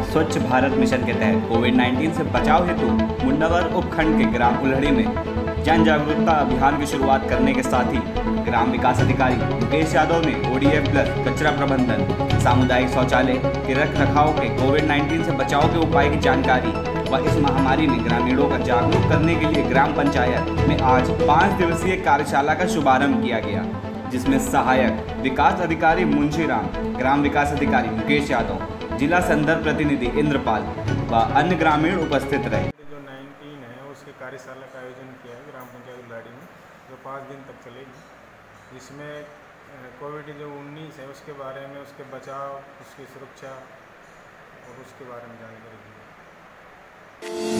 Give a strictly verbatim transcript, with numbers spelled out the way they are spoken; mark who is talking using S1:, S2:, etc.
S1: स्वच्छ भारत मिशन के तहत कोविड उन्नीस से बचाव हेतु मुंडावर उपखंड के ग्राम उल्हड़ी में जन जागरूकता अभियान की शुरुआत करने के साथ ही ग्राम विकास अधिकारी मुकेश यादव ने ओ डी एफ प्लस कचरा प्रबंधन, सामुदायिक शौचालय के रख रखाव के कोविड उन्नीस से बचाव के उपाय की जानकारी व इस महामारी में ग्रामीणों का जागरूक करने के लिए ग्राम पंचायत में आज पाँच दिवसीय कार्यशाला का शुभारंभ किया गया, जिसमें सहायक विकास अधिकारी मुंशीराम, ग्राम विकास अधिकारी मुकेश यादव, जिला संदर्भ प्रतिनिधि इंद्रपाल व अन्य ग्रामीण उपस्थित रहे।
S2: जो उन्नीस है उसके कार्यशाला का आयोजन किया है ग्राम पंचायत उल्हाड़ी में, जो पाँच दिन तक चलेगी। जिसमें कोविड जो उन्नीस है उसके बारे में, उसके बचाव, उसकी सुरक्षा और उसके बारे में जानकारी दी।